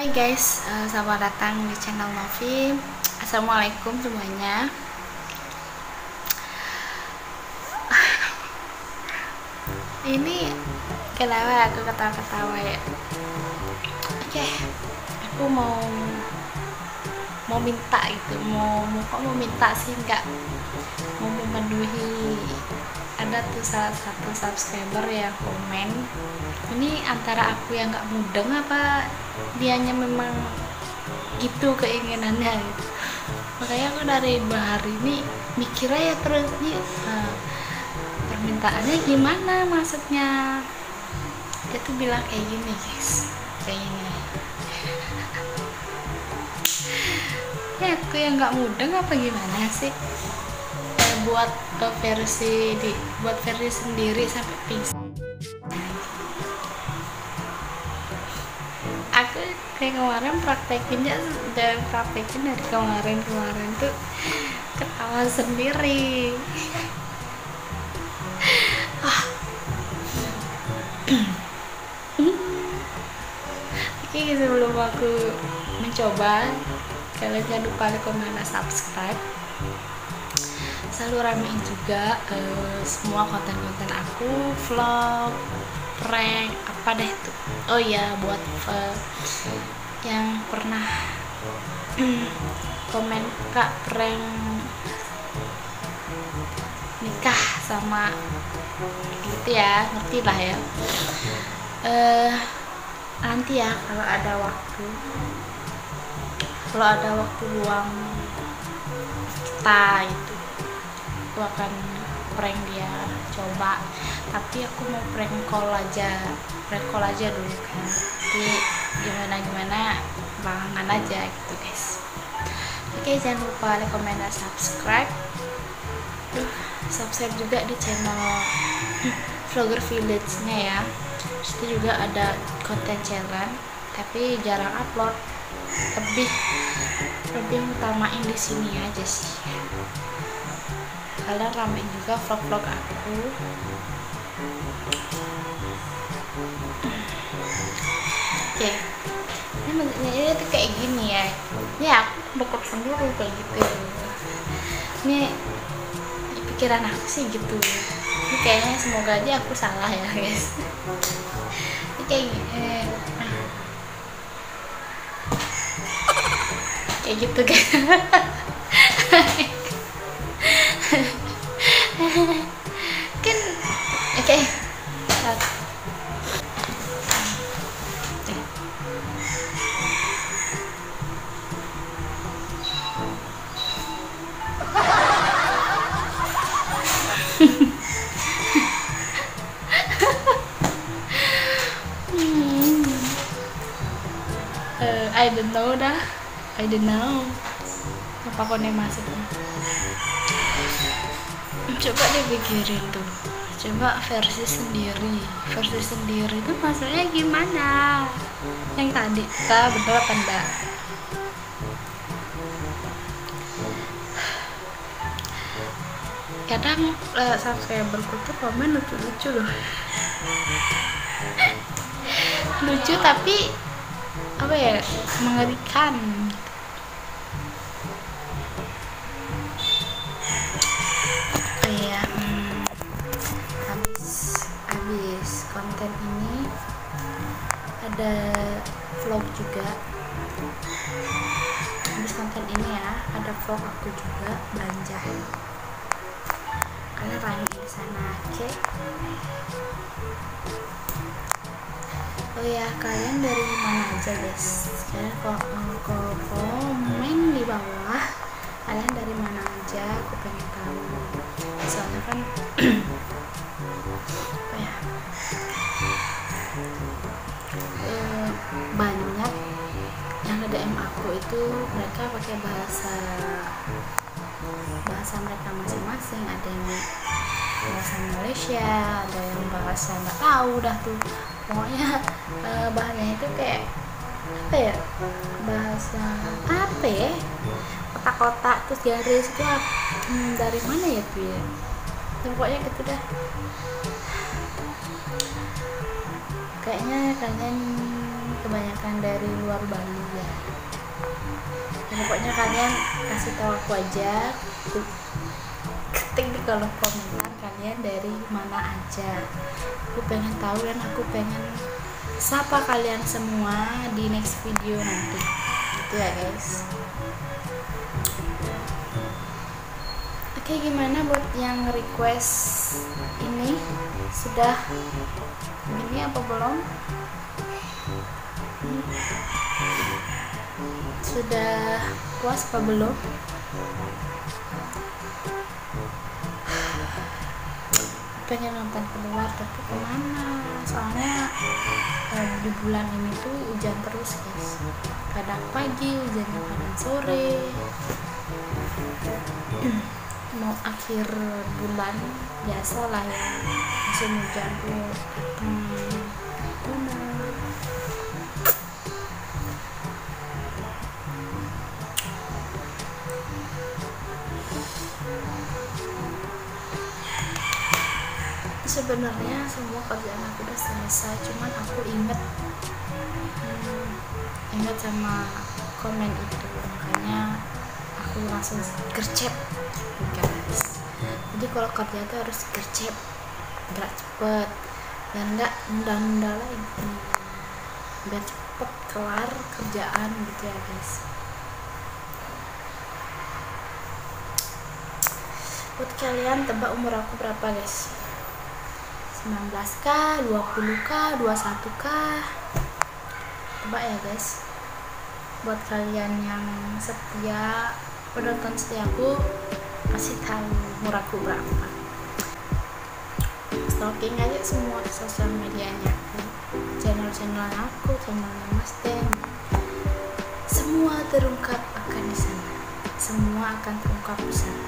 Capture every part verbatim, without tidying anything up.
Hai guys, uh, selamat datang di channel Novi. Assalamualaikum semuanya. Ini kenapa aku ketawa-ketawa ya? Oke, okay, aku mau mau minta gitu, mau mau kok mau minta sih, nggak mau memenuhi. Ada tuh salah satu subscriber yang komen, ini antara aku yang nggak mudeng apa dianya memang gitu keinginannya gitu. Makanya aku dari dua hari ini mikirnya ya terus nih, uh, permintaannya gimana maksudnya. Dia tuh bilang kayak gini guys, kayak gini ya aku yang nggak mudeng apa gimana sih, eh, buat uh, versi di buat versi sendiri sampai pingsan. Aku kayak kemarin praktekinnya dan praktekin dari kemarin-kemarin tuh ketawa sendiri. ah. Oke, sebelum aku mencoba, kalian jangan lupa like, comment, dan subscribe. Selalu ramein juga uh, semua konten-konten aku, vlog, prank, apa deh tuh. Oh ya, buat uh, yang pernah komen kak prank nikah sama gitu ya, ngerti lah ya. Uh, nanti ya kalau ada waktu, kalau ada waktu luang kita itu, aku akan prank dia coba, tapi aku mau prank call aja prank call aja dulu kan, jadi gimana gimana belakangan aja gitu guys. Oke, jangan lupa like, comment, dan subscribe. Duh, subscribe juga di channel Vlogger Village nya ya. Situ juga ada konten challenge tapi jarang upload, lebih lebih utamain di sini aja sih. Kalian ramein juga vlog-vlog aku. Oke, okay. Ini maksudnya tuh kayak gini ya. Ya aku deket sendiri kayak gitu. Ini pikiran aku sih gitu. Ini kayaknya semoga aja aku salah ya guys. Ini kayak gini. Kayak gitu kan. Kan oke okay. hmm. uh, I don't know dah I don't know apa kone maksudnya. Coba dipikirin tuh, coba versi sendiri versi sendiri tuh maksudnya gimana, yang tadi kita bener apa enggak. Kadang uh, subscriberku tuh komen lucu-lucu loh. Lucu tapi apa ya, mengerikan. Oh iya, hmm, habis habis konten ini ada vlog juga. Habis konten ini ya ada vlog aku juga belanja. Kalian ramein di sana, oke? Okay? Oh ya, kalian dari mana aja guys? Kalian kok kalau komen di bawah, kalian dari mana aja? Aku pengen tahu. Soalnya kan apa ya? E, banyak yang nge-D M aku itu mereka pakai bahasa bahasa mereka masing-masing. Ada yang bahasa Malaysia, ada yang bahasa nggak tahu dah tuh. Pokoknya eh, bahannya itu kayak apa ya, bahasa apa ya, kotak-kotak terus garis itu hmm, dari mana ya tuh ya, dan pokoknya gitu dah. Kayaknya kalian kebanyakan dari luar Bali ya. Dan pokoknya kalian kasih tahu aku aja, aku ketik di kolom komentar kalian dari mana aja. Aku pengen tahu dan aku pengen sapa kalian semua di next video nanti. Gitu ya guys. Oke, gimana buat yang request ini? Sudah ini apa belum? Sudah puas apa belum? Pengen nonton keluar tapi kemana? Soalnya eh, di bulan ini tuh hujan terus guys. Kadang pagi hujannya, kadang sore. Mau akhir bulan biasa lah ya, musim hujan tuh hmm, sebenarnya semua kerjaan aku udah selesai, cuman aku inget hmm, inget sama komen itu, makanya aku langsung gercep guys. Jadi kalau kerja itu harus gercep, gerak cepet dan nggak nunda-nunda lagi, biar cepet kelar kerjaan gitu ya guys. Buat kalian tebak umur aku berapa guys? sembilan belas kah, dua puluh kah, dua puluh satu kah? Tebak ya guys. Buat kalian yang setia, penonton setiaku, kasih tahu umur aku berapa. Stalking aja semua sosial medianya aku, channel-channel aku, channelnya Mas Den, semua terungkap akan di sana. Semua akan terungkap di sana.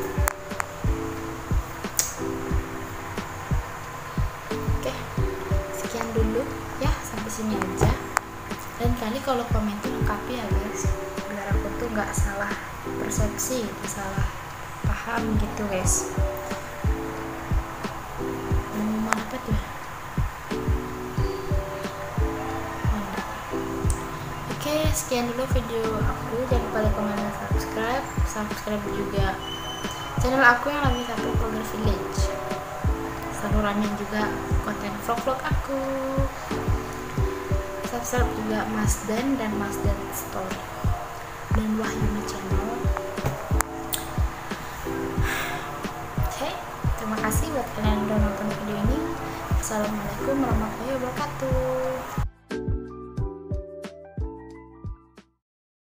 Oke, sekian dulu ya, sampai sini aja. Dan kali kalau komen tuh lengkapi ya guys, biar aku tuh nggak salah persepsi, salah paham gitu guys. Hmm, apa tuh? Oke, sekian dulu video aku. Jangan lupa like, komen, dan subscribe. Subscribe juga channel aku yang lagi satu, Vlogger Village. Salurannya juga konten vlog-vlog aku. Subscribe juga Mas Den dan Mas Den Story dan Wahyuni Channel. Oke, terima kasih buat kalian yang udah nonton video ini. Assalamualaikum warahmatullahi wabarakatuh.